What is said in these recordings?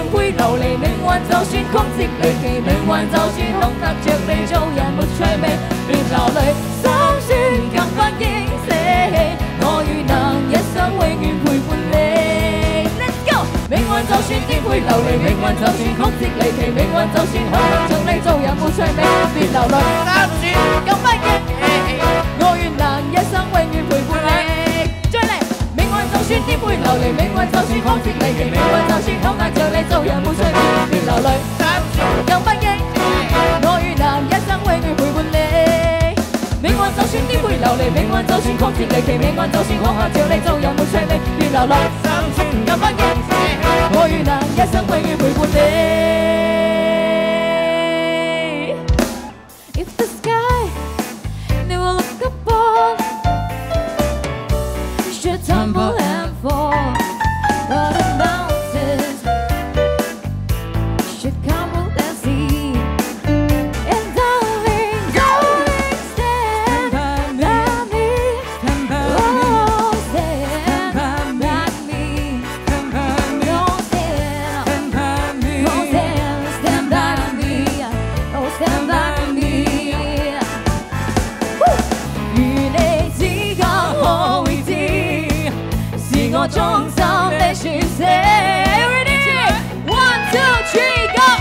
會流離，命運就算曲折離奇，命運就算恐嚇着你，做人沒趣味，別流淚，心酸更不應捨棄，我與能一生永遠陪伴你。Let's go！ 命運就算顛沛流離，命運就算曲折離奇，命運就算恐嚇着你，做人沒趣味，別流淚，心酸更不應捨棄，我願能一生永遠陪伴你。再嚟！命運就算顛沛流離，命運就算曲折離奇，命運就算恐嚇着你，做人沒趣味，別流淚，更不應我與能一生永遠陪伴你。命運就算顛沛流離，命運就算曲折離奇，命運就算恐嚇着你，做人沒趣味，別流淚，更不應我與能一生永遠陪伴你。If the sky never look upon should tumble and fall, but the mountains should crumble and see. And darling, darling, stand by me, oh, stand by me, don't stand by me, stand by me, oh, stand by me. 與你只講可會知，是我衷心的宣誓。Ready? 1, 2, 3, go！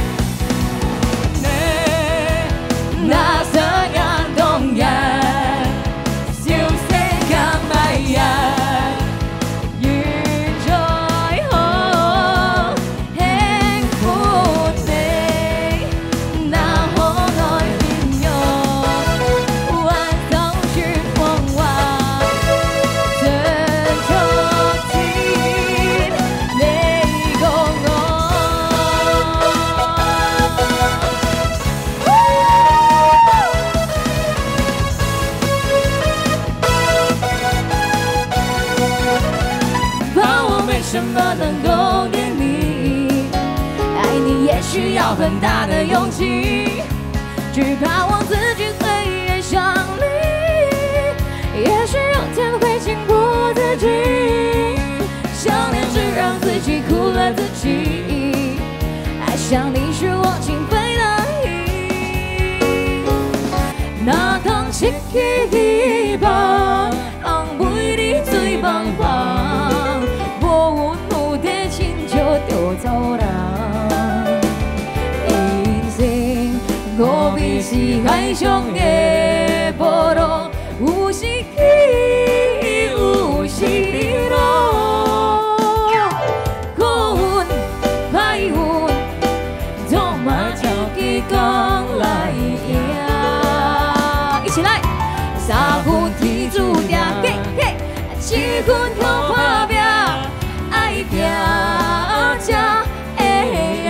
那聲音動人，笑聲更迷人，願再可輕撫你，那可愛面容，挽手說謊話，這昨天你共我。把我没什么能够给你，爱你也需要很大的勇气，只怕我自己会爱上你，也许有天会情不自禁，想念是让自己苦了自己，爱上你是我情非得已，那當時期吧，昂背的最棒棒，無緣無地親像着走人，人生我必是海上的波浪，有時起有時落，好運歹運總嘛照起講來贏。一起來，三分天注定，七分靠打拼，愛拼才會贏。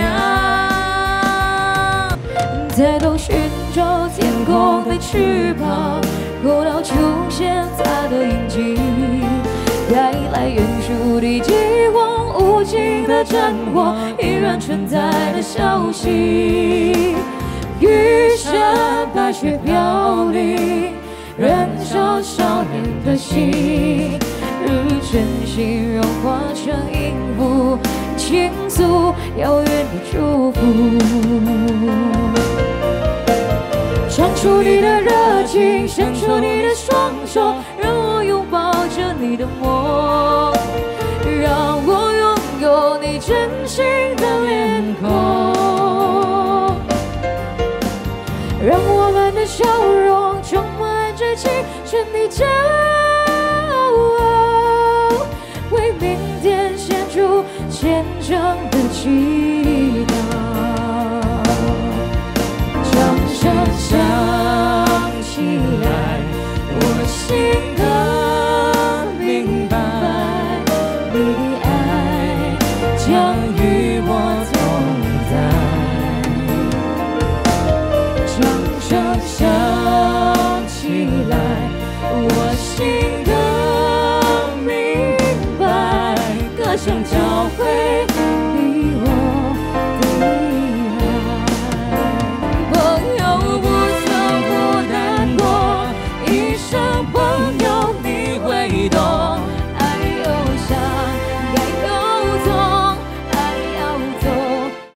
再度尋找天空的翅膀，後到出現它的影跡，帶來遠處的極光，無盡的戰火，依然存在的消息。餘生白雪飄零，燃燒少年的心，日真心融化成音符，傾訴遙遠的祝福。唱出你的熱情，伸出你的雙手，讓我擁抱着你的夢，讓我擁有你真心的臉孔，讓我們的笑容充滿着青春的驕傲，為明天獻出虔誠的祈禱。掌聲響。